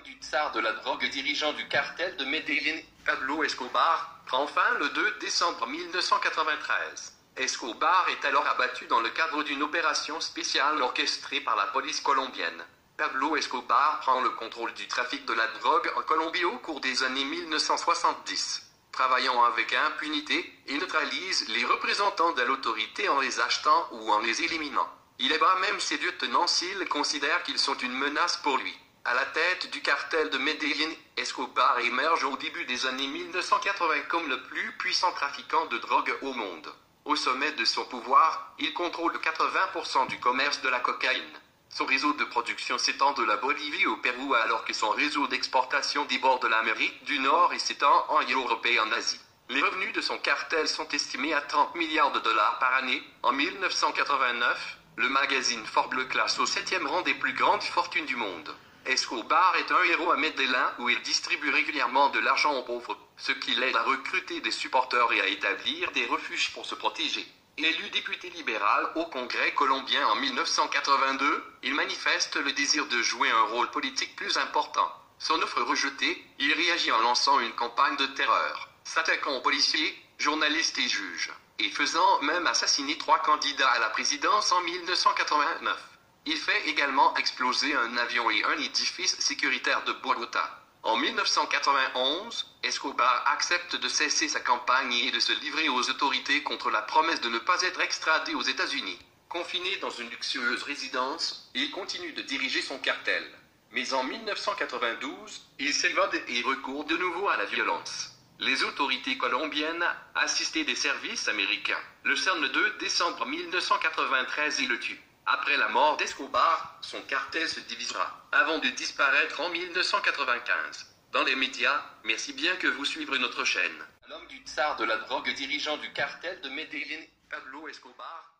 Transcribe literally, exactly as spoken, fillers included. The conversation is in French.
du tsar de la drogue dirigeant du cartel de Medellín, Pablo Escobar, prend fin le deux décembre mille neuf cent quatre-vingt-treize. Escobar est alors abattu dans le cadre d'une opération spéciale orchestrée par la police colombienne. Pablo Escobar prend le contrôle du trafic de la drogue en Colombie au cours des années mille neuf cent soixante-dix. Travaillant avec impunité, il neutralise les représentants de l'autorité en les achetant ou en les éliminant. Il abat même ses lieutenants s'il considère qu'ils sont une menace pour lui. À la tête du cartel de Medellín, Escobar émerge au début des années mille neuf cent quatre-vingts comme le plus puissant trafiquant de drogue au monde. Au sommet de son pouvoir, il contrôle quatre-vingts pour cent du commerce de la cocaïne. Son réseau de production s'étend de la Bolivie au Pérou alors que son réseau d'exportation déborde l'Amérique du Nord et s'étend en Europe et en Asie. Les revenus de son cartel sont estimés à trente milliards de dollars par année. En mille neuf cent quatre-vingt-neuf, le magazine Forbes le classe au septième rang des plus grandes fortunes du monde. Escobar est un héros à Medellín où il distribue régulièrement de l'argent aux pauvres, ce qui l'aide à recruter des supporters et à établir des refuges pour se protéger. Élu député libéral au Congrès colombien en mille neuf cent quatre-vingt-deux, il manifeste le désir de jouer un rôle politique plus important. Son offre rejetée, il réagit en lançant une campagne de terreur, s'attaquant aux policiers, journalistes et juges, et faisant même assassiner trois candidats à la présidence en mille neuf cent quatre-vingt-neuf. Il fait également exploser un avion et un édifice sécuritaire de Bogota. En mille neuf cent quatre-vingt-onze, Escobar accepte de cesser sa campagne et de se livrer aux autorités contre la promesse de ne pas être extradé aux États-Unis. Confiné dans une luxueuse résidence, il continue de diriger son cartel. Mais en mille neuf cent quatre-vingt-douze, il s'évade et recourt de nouveau à la violence. Les autorités colombiennes, assistées des services américains, le cernent le deux décembre mille neuf cent quatre-vingt-treize et le tuent. Après la mort d'Escobar, son cartel se divisera, avant de disparaître en mille neuf cent quatre-vingt-quinze. Dans les médias, merci bien que vous suivrez notre chaîne. L'homme du tsar de la drogue dirigeant du cartel de Medellín, Pablo Escobar.